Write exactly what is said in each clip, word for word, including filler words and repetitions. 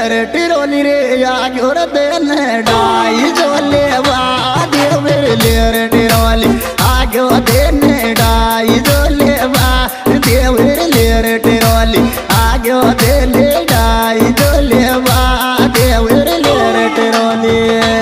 रे टिरोली रे या क्योर देने डाई जोले वा देवर ले रे टिरोली आगे देने डाई जोले वा देवर ले रे टिरोली आगे देले डाई जोले वा देवर ले रे टिरोली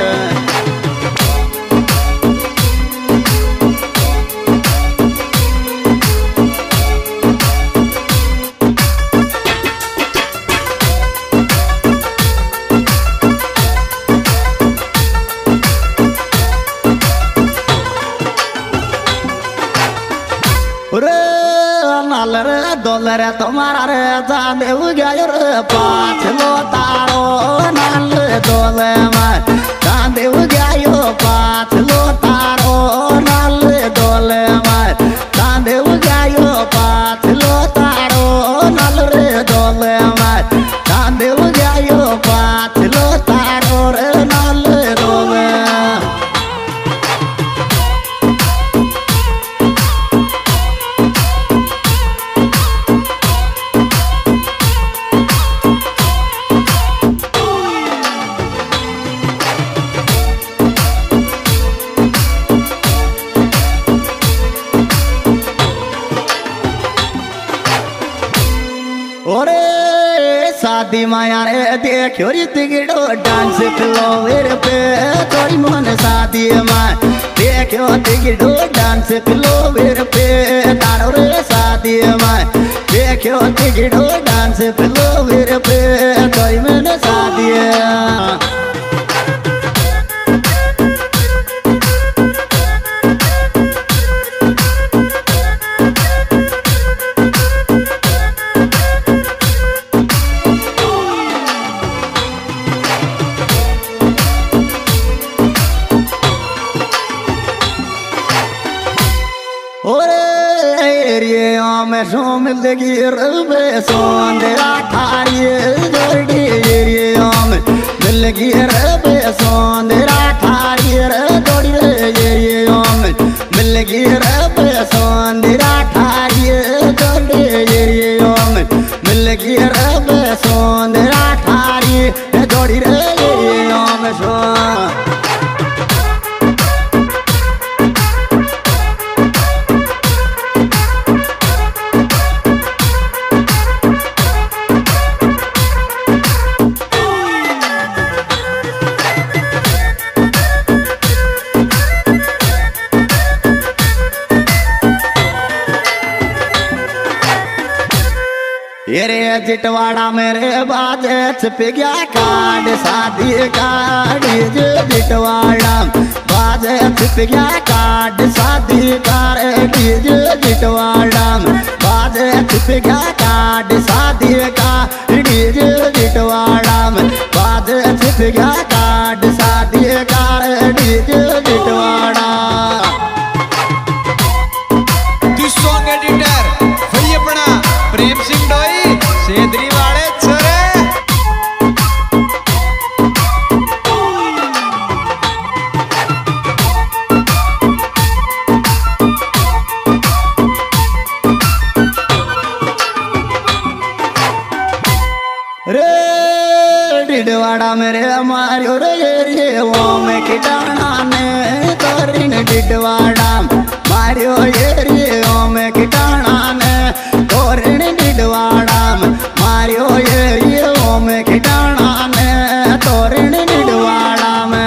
रे डॉलर तुम्हारा रे जाने गया रे पाँच लो तारो नाल डोले में जाने गया पाँच लो तारो नाल डोले में जाने गया पाँच लो तारो नाल रे डोले में जाने गया पाँच लो तारो रे नाल डोले शादी माया रे देखो टिकटो डांस फ्लोर पे तोरी मन शादी माय देखो टिकटो डांस फ्लोर पे तारो रे शादी माय देखो टिकटो डांस फ्लोर पे तोरी मन शादी में सो मिल लगी रबे सोंदरा ठारी जोड़ी एरिया में मिल लगी रबे सोंदरा ठारी जोड़ी एरिया में मिल लगी रबे सोंदरा ठारी जोड़ी एरिया में मिल लगी रबे सोंदरा ठारी जोड़ी एरिया में सो रे जिटवाड़ा मेरे बाजे छिप गया कार्ड शादी कार्ड जिटवाड़ा बाजे छिप गया कार्ड शादी कार्ड जिटवाड़ा बाजे छिप गया कार्ड शादी कार्ड जिटवाड़ा बाजे छिप गया कार्ड शादी कार्ड जिटवाड़ा सॉन्ग एडिटर भाई अपना प्रेम सिंह डोई सेदरी वाले छोरे रे डिडवाड़ा मेरे मारियो रे ये वो में किटाना ने तोरिन डिडवाड़ा मारियो ये वो में किटाना ने तोरिन डिडवाड़ा मारियो ये वो में किटाना ने तोरिन डिडवाड़ा में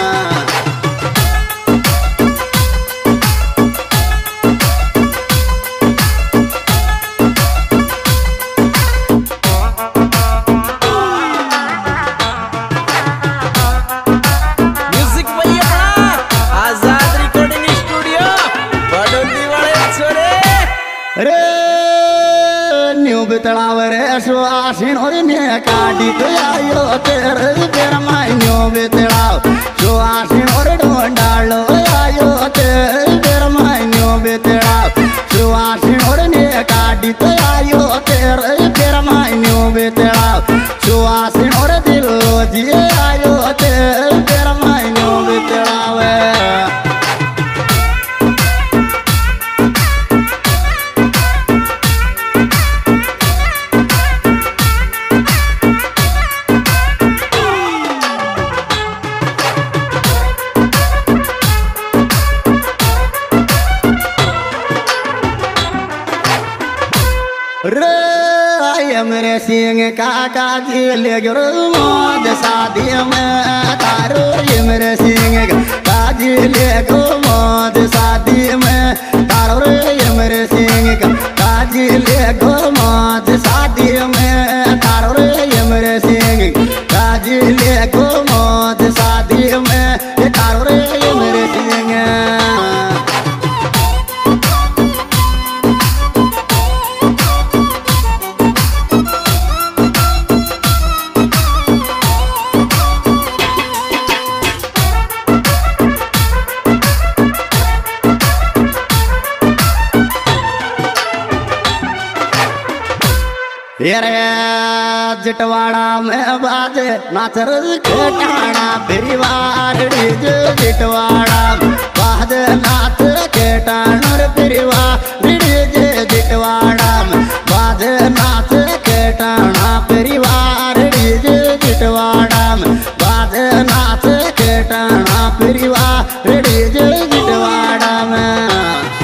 रे न्यू बितड़ाव रे सुआसिन और ने काटी तो आयो तेरे तेरा माई न्यू बितड़ाव सुआसिन और ढोंडालो आयो तेरे तेरा माई न्यू बितड़ाव सुआसिन और ने काटी तो आयो तेरे तेरा माई न्यू बितड़ाव सुआसिन और दिलो जी आयो तेरे तेरा माई न्यू बितड़ाव सिंह काका जी ले गयो मौज शादी में तारो इमर सिंह काजी ले गो मौज शादी में तारो रे इमर सिंह काजी ले गो मौज शादी में तारो रे इमर सिंह काजी ले गो मौज शादी में तारो रे इमर सिंह। यारे जिटवाड़ा में बाजे नाचर केटाना परिवार डीजे जिटवाड़ा बाजे नाच केटानर परिवार डीजे जिटवाड़ा में बाजे नाच केटाना परिवार डीजे जिटवाड़ा में बाजे नाच केटाना परिवार डीजे जिटवाड़ा में।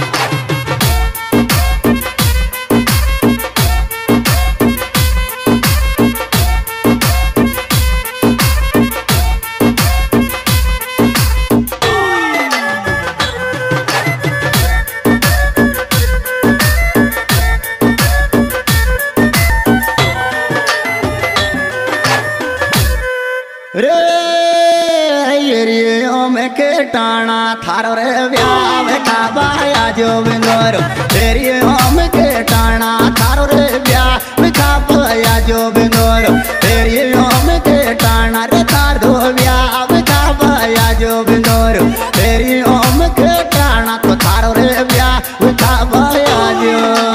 रे येरियो में केटाना थारो रे ब्याह में खाबाया जो बिंदोर येरियो में केटाना थारो रे ब्याह में खाबाया जो बिंदोर येरियो में केटाना रे थार दो ब्याह में खाबाया जो बिंदोर येरियो में केटाना तो थारो रे ब्याह में खाबाया जो।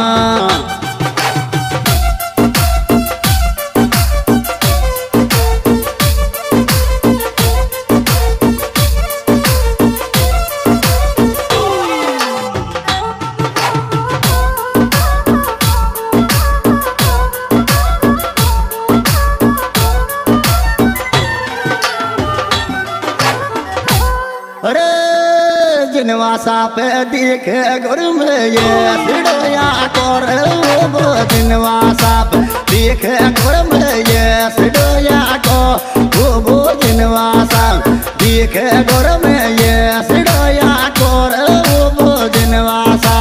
अरे जिनवासा पे दिखे गुर में ये सिड़ोया कोर वो जिनवासा पे दिखे गुर में ये सिड़ोया को वो वो जिनवासा दिखे गुर में ये सिड़ोया कोर वो वो जिनवासा।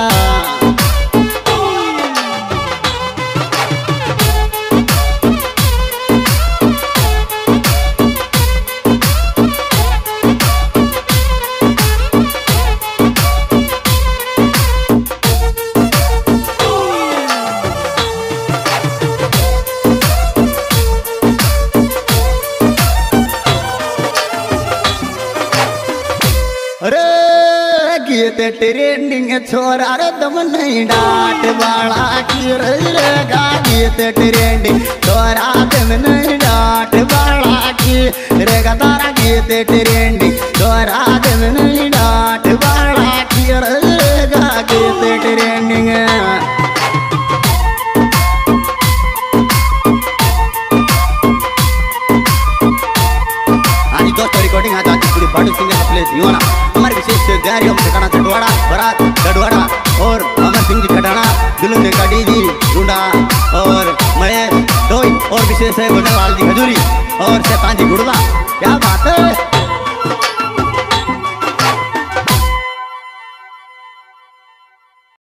अरे गीत ट्रेंडिंग छोरा रे दम नहीं डाट बाड़ा की रेगा गीत ट्रेंडिंग छोरा दम नहीं डाट बाड़ा की रेगा तारा गीत ट्रेंडिंग छोरा दम नहीं डाट बाड़ा की रेगा गीत ट्रेंडिंग। दोस्तों रिकॉर्डिंग आज आज पूरी बॉडी सिंगर प्लेस युवा हमारे विशेष गाड़ी हम ठिकाना चटवाड़ा बरात गढ़वाड़ा और अमर सिंह जी खटाना दुल्हन ने काटी जी डूडा और मैं डोई और विशेष है गोटलवाल जी खजूरी और शैतान जी गुड़वा। क्या बात है।